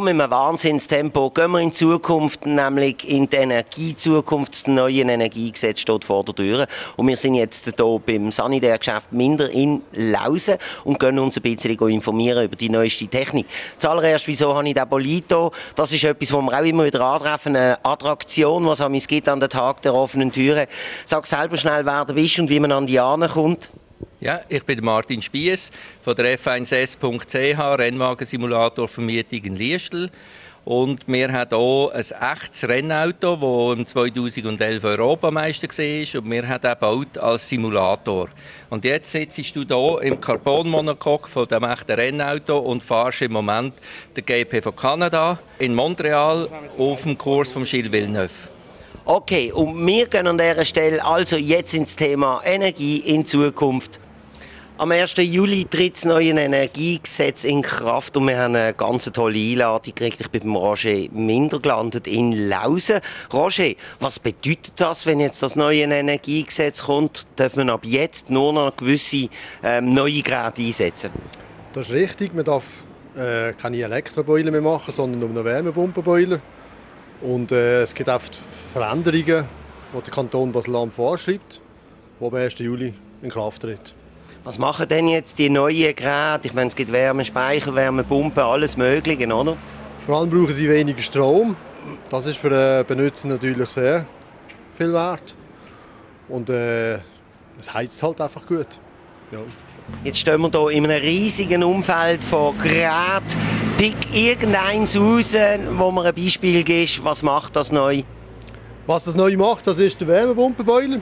mit einem Wahnsinnstempo gehen wir in die Zukunft, nämlich in die Energiezukunft. Das neue Energiegesetz steht vor der Tür. Und wir sind jetzt hier beim Sanitärgeschäft Minder in Lausen und gehen uns ein bisschen informieren über die neueste Technik. Zuallererst, wieso habe ich den Bolito? Das ist etwas, was wir auch immer wieder antreffen, eine Attraktion, was es gibt an den Tag der offenen Türen. Sag selber schnell, wer du bist und wie man an die kommt. Ja, ich bin Martin Spiess von der F1S.ch, Rennwagensimulatorvermietung in Liestel. Und wir haben hier ein echtes Rennauto, das 2011 Europameister war. Und wir haben es gebaut als Simulator. Und jetzt sitzt du hier im Carbon-Monocoque von diesem echten Rennauto und fahrst im Moment den GP von Kanada in Montreal auf dem Kurs von Gilles Villeneuve. Okay, und wir gehen an dieser Stelle also jetzt ins Thema Energie in Zukunft. Am 1. Juli tritt das neue Energiegesetz in Kraft und wir haben eine ganz tolle Einladung gekriegt. Ich bin beim Roger Minder gelandet in Lausen. Roger, was bedeutet das, wenn jetzt das neue Energiegesetz kommt? Darf man ab jetzt nur noch gewisse neue Geräte einsetzen? Das ist richtig. Man darf keine Elektroboiler mehr machen, sondern nur noch Wärmepumpenboiler. Und es gibt oft Veränderungen, die der Kanton Basel-Land vorschreibt, die am 1. Juli in Kraft tritt. Was machen denn jetzt die neuen Geräte? Ich meine, es gibt Wärmespeicher, Wärmepumpen, alles Mögliche, oder? Vor allem brauchen sie weniger Strom. Das ist für den Benutzer natürlich sehr viel wert. Und es heizt halt einfach gut. Ja. Jetzt stehen wir hier in einem riesigen Umfeld von Geräten. Pick irgendeins raus, wo mir ein Beispiel gibt. Was macht das neu? Was das neu macht, das ist der Wärmepumpenboiler.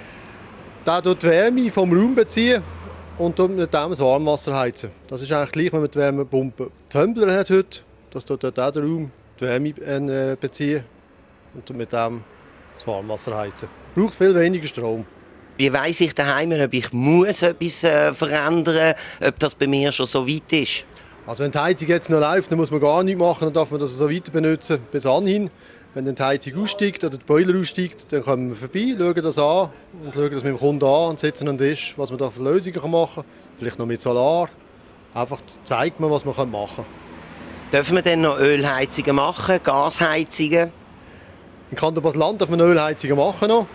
Der tut die Wärme vom Raum beziehen und mit dem das Warmwasser heizen. Das ist eigentlich gleich, wenn man die Wärmepumpe Tumbler hat heute. Das tut dort auch der Raum die Wärme beziehen und mit dem das Warmwasser heizen. Braucht viel weniger Strom. Wie weiss ich daheim, ob ich etwas verändern muss, ob das bei mir schon so weit ist? Also wenn die Heizung jetzt noch läuft, dann muss man gar nichts machen, dann darf man das so weiter benutzen bis anhin. Wenn dann die Heizung aussteigt oder der Boiler aussteigt, dann kommen wir vorbei, schauen das an und schauen das mit dem Kunden an und setzen an den Tisch, was man da für Lösungen machen kann. Vielleicht noch mit Solar. Einfach zeigt man, was man machen kann. Dürfen wir denn noch Ölheizungen machen, Gasheizungen? In Kanton Basel-Land darf man Ölheizungen machen noch.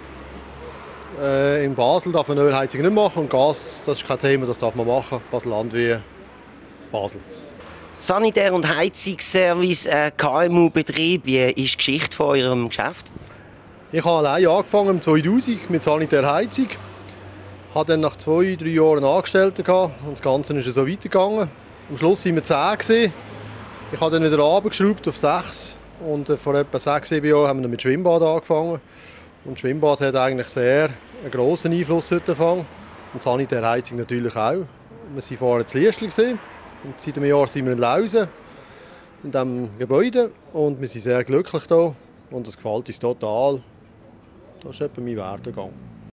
In Basel darf man Ölheizungen nicht machen und Gas, das ist kein Thema, das darf man machen. Basel-Land wie Basel. Sanitär- und Heizungsservice, KMU-Betrieb, wie ist die Geschichte von eurem Geschäft? Ich habe allein angefangen im 2000 mit Sanitärheizung. Ich hatte dann nach 2-3 Jahren Angestellte gehabt und das Ganze ist so weitergegangen. Am Schluss waren wir 10 gewesen. Ich habe dann wieder runtergeschraubt auf 6 und vor etwa 6-7 Jahren haben wir mit Schwimmbad angefangen. Und das Schwimmbad hat eigentlich sehr einen grossen Einfluss heute angefangen. Und Sanitärheizung natürlich auch. Wir waren vorher in Liestel und seit einem Jahr sind wir in Lausen, in diesem Gebäude. Und wir sind sehr glücklich hier und das gefällt uns total. Das ist etwa mein Werdegang.